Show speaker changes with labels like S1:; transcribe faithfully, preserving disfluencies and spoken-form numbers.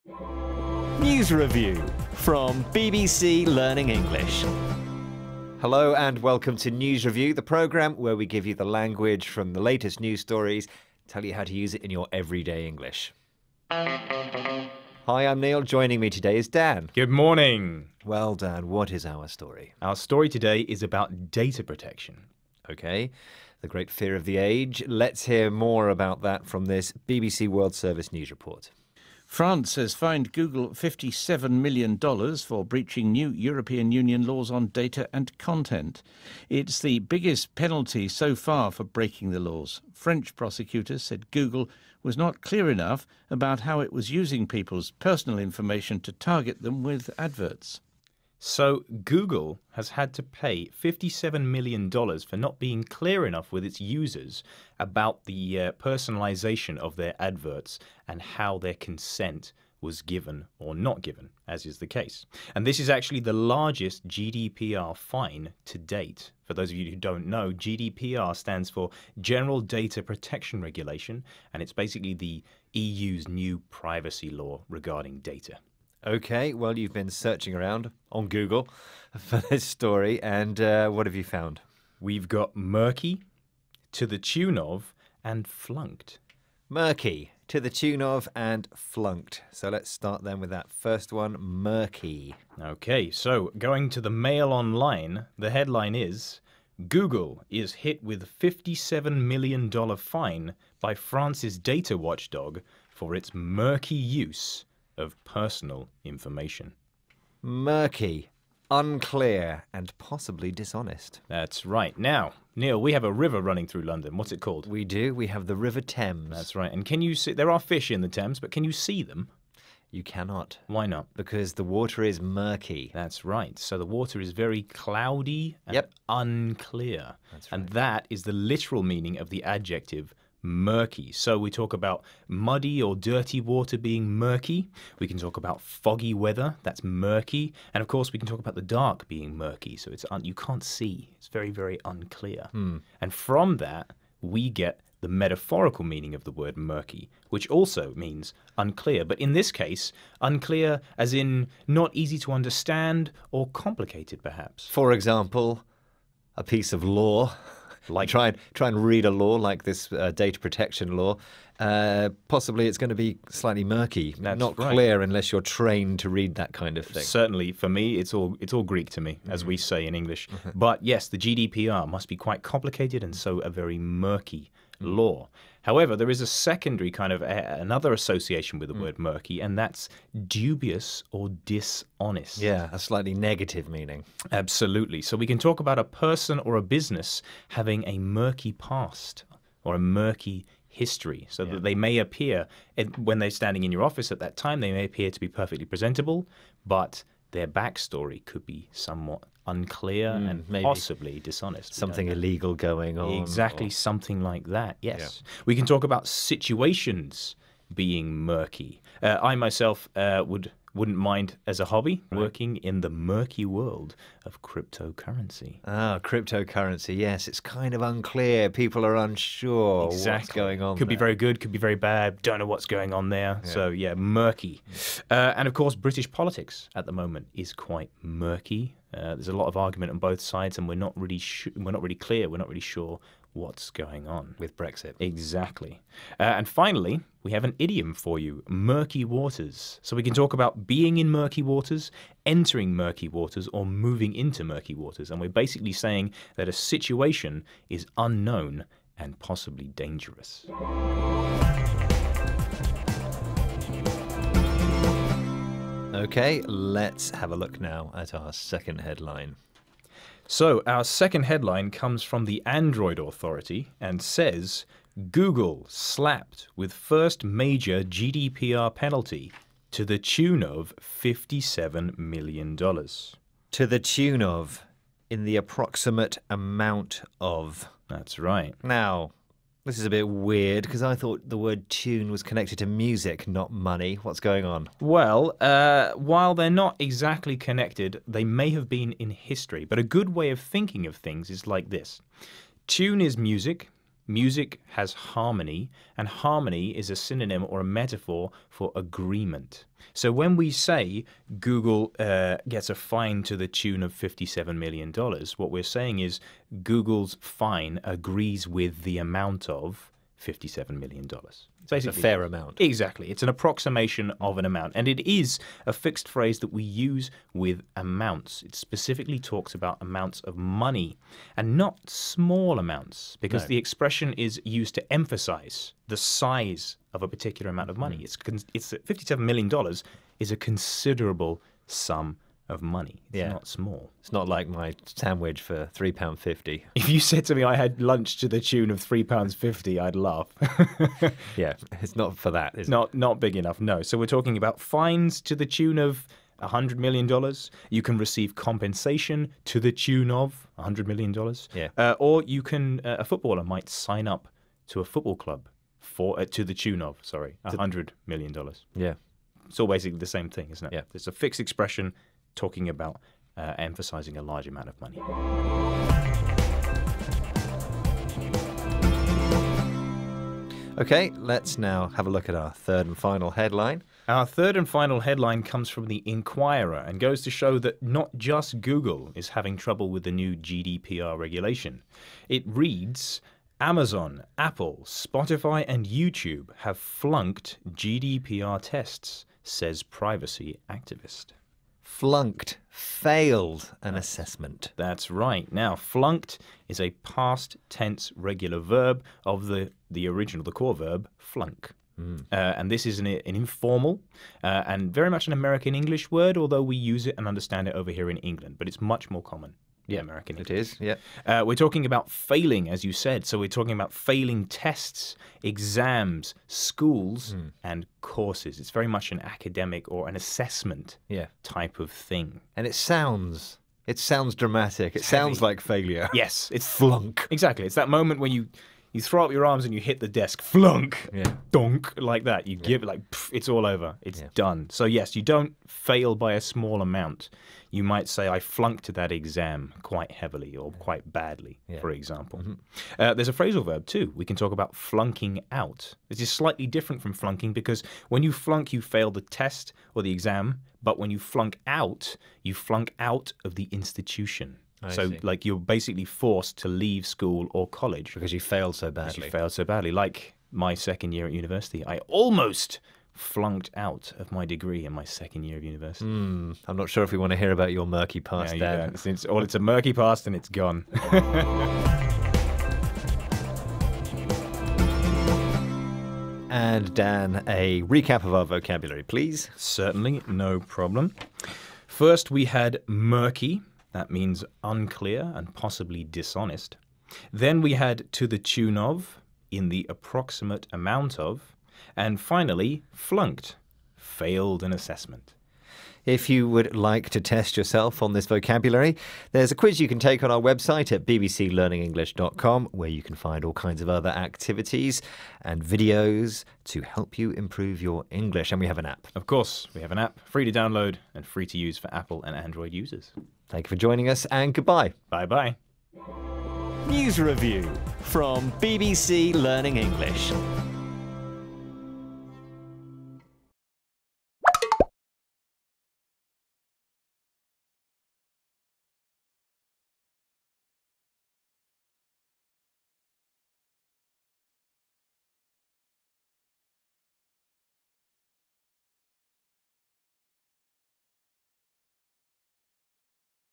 S1: News Review from B B C Learning English. Hello and welcome to News Review, the programme where we give you the language from the latest news stories, tell you how to use it in your everyday English. Hi, I'm Neil. Joining me today is Dan.
S2: Good morning.
S1: Well, Dan, what is our story?
S2: Our story today is about data protection.
S1: Okay, the great fear of the age. Let's hear more about that from this B B C World Service news report.
S3: France has fined Google fifty-seven million dollars for breaching new European Union laws on data and content. It's the biggest penalty so far for breaking the laws. French prosecutors said Google was not clear enough about how it was using people's personal information to target them with adverts.
S2: So Google has had to pay fifty-seven million dollars for not being clear enough with its users about the uh, personalization of their adverts and how their consent was given or not given, as is the case. And this is actually the largest G D P R fine to date. For those of you who don't know, G D P R stands for General Data Protection Regulation, and it's basically the E U's new privacy law regarding data.
S1: Okay, well, you've been searching around on Google for this story, and uh, what have you found?
S2: We've got murky, to the tune of, and flunked.
S1: Murky, to the tune of, and flunked. So let's start then with that first one, murky.
S2: Okay, so going to the Mail Online, the headline is, Google is hit with fifty-seven million dollars fine by France's data watchdog for its murky use of personal information.
S1: Murky, unclear, and possibly dishonest.
S2: That's right. Now, Neil, we have a river running through London. What's it called?
S1: We do. We have the River Thames.
S2: That's right. And can you see, there are fish in the Thames, but can you see them?
S1: You cannot.
S2: Why not?
S1: Because the water is murky.
S2: That's right. So the water is very cloudy and
S1: Yep.
S2: unclear.
S1: That's right.
S2: And that is the literal meaning of the adjective murky. So we talk about muddy or dirty water being murky. We can talk about foggy weather, that's murky. And of course we can talk about the dark being murky. So it's un- you can't see. It's very, very unclear.
S1: Hmm.
S2: And from that we get the metaphorical meaning of the word murky, which also means unclear. But in this case, unclear as in not easy to understand or complicated perhaps.
S1: For example, a piece of law. Like try and try and read a law like this uh, data protection law. Uh, possibly it's going to be slightly murky,
S2: That's
S1: not
S2: right.
S1: clear unless you're trained to read that kind of thing.
S2: Certainly, for me, it's all it's all Greek to me, as we say in English. But yes, the G D P R must be quite complicated and so a very murky law. However, there is a secondary kind of uh, another association with the word murky, and that's dubious or dishonest.
S1: Yeah, a slightly negative meaning.
S2: Absolutely. So we can talk about a person or a business having a murky past or a murky history, so
S1: Yeah.
S2: that they may appear, when they're standing in your office at that time, they may appear to be perfectly presentable, but their backstory could be somewhat unclear and
S1: maybe.
S2: possibly dishonest. We don't
S1: Something
S2: know.
S1: illegal going on.
S2: Exactly,
S1: or-
S2: something like that, yes. We can talk about situations being murky. Uh, I myself uh, would, wouldn't mind, as a hobby, working in the murky world of cryptocurrency.
S1: Ah, cryptocurrency, yes. It's kind of unclear. People are unsure what's going on
S2: Could be
S1: there.
S2: very good, could be very bad. Don't know what's going on there. So yeah, murky. Uh, and of course, British politics at the moment is quite murky. Uh, there's a lot of argument on both sides, and we're not really sh- we're not really clear. We're not really sure what's going on
S1: with Brexit.
S2: Exactly. Uh, and finally, we have an idiom for you, murky waters. So we can talk about being in murky waters, entering murky waters, or moving into murky waters. And we're basically saying that a situation is unknown and possibly dangerous.
S1: Okay, let's have a look now at our second headline.
S2: So our second headline comes from the Android Authority and says, Google slapped with first major G D P R penalty to the tune of fifty-seven million dollars.
S1: To the tune of, in the approximate amount of.
S2: That's right.
S1: Now, this is a bit weird because I thought the word tune was connected to music, not money. What's going on?
S2: Well, uh, while they're not exactly connected, they may have been in history. But a good way of thinking of things is like this. Tune is music, music has harmony, and harmony is a synonym or a metaphor for agreement. So when we say Google uh, gets a fine to the tune of fifty-seven million dollars, what we're saying is Google's fine agrees with the amount of fifty-seven million dollars.
S1: It's a fair amount.
S2: Exactly. It's an approximation of an amount. And it is a fixed phrase that we use with amounts. It specifically talks about amounts of money and not small amounts, because
S1: No.
S2: the expression is used to emphasize the size of a particular amount of money.
S1: Mm.
S2: It's, con- it's fifty-seven million dollars is a considerable sum of money. It's
S1: Yeah.
S2: not small.
S1: It's not like my sandwich for three pounds fifty.
S2: If you said to me I had lunch to the tune of three pounds fifty, I'd laugh.
S1: Yeah, it's not for that, is
S2: Not not big enough, no. So we're talking about fines to the tune of one hundred million dollars. You can receive compensation to the tune of one hundred million dollars.
S1: Yeah.
S2: Uh, or you can, uh, a footballer might sign up to a football club for uh, to the tune of, sorry, one hundred million dollars.
S1: it? Yeah.
S2: It's all basically the same thing, isn't it?
S1: Yeah.
S2: It's a fixed expression talking about uh, emphasizing a large amount of money.
S1: Okay, let's now have a look at our third and final headline.
S2: Our third and final headline comes from the Inquirer and goes to show that not just Google is having trouble with the new G D P R regulation. It reads, Amazon, Apple, Spotify and YouTube have flunked G D P R tests, says privacy activist.
S1: Flunked, failed an assessment.
S2: That's right. Now, flunked is a past tense regular verb of the, the original, the core verb, flunk. Mm. Uh, and this is an, an informal uh, and very much an American English word, although we use it and understand it over here in England. But it's much more common. Yeah, American
S1: It
S2: English.
S1: is, yeah.
S2: Uh, we're talking about failing, as you said. So we're talking about failing tests, exams, schools,
S1: Mm.
S2: and courses. It's very much an academic or an assessment
S1: Yeah.
S2: type of thing.
S1: And it sounds, it sounds dramatic. It sounds
S2: heavy.
S1: like failure.
S2: Yes, it's
S1: Flunk.
S2: Exactly. It's that moment when you, you throw up your arms and you hit the desk, flunk,
S1: Yeah.
S2: donk, like that. You give it like, pff, it's all over. It's
S1: Yeah.
S2: done. So yes, you don't fail by a small amount. You might say, I flunked that exam quite heavily or quite badly,
S1: Yeah.
S2: for example.
S1: Mm-hmm.
S2: Uh, there's a phrasal verb too. We can talk about flunking out. This is slightly different from flunking because when you flunk, you fail the test or the exam. But when you flunk out, you flunk out of the institution.
S1: I
S2: so
S1: see.
S2: like you're basically forced to leave school or college
S1: Because you failed so
S2: because
S1: badly.
S2: you failed so badly. Like my second year at university, I almost flunked out of my degree in my second year of university.
S1: Hmm, I'm not sure if we want to hear about your murky past,
S2: Yeah,
S1: Dan.
S2: yeah. Since all it's a murky past and it's gone.
S1: And Dan, a recap of our vocabulary, please.
S2: Certainly, no problem. First, we had murky. That means unclear and possibly dishonest. Then we had to the tune of, in the approximate amount of. And finally, flunked, failed an assessment.
S1: If you would like to test yourself on this vocabulary, there's a quiz you can take on our website at b b c learning english dot com, where you can find all kinds of other activities and videos to help you improve your English. And we have an app.
S2: Of course, we have an app, free to download and free to use for Apple and Android users.
S1: Thank you for joining us, and goodbye.
S2: Bye-bye.
S1: News review from B B C Learning English.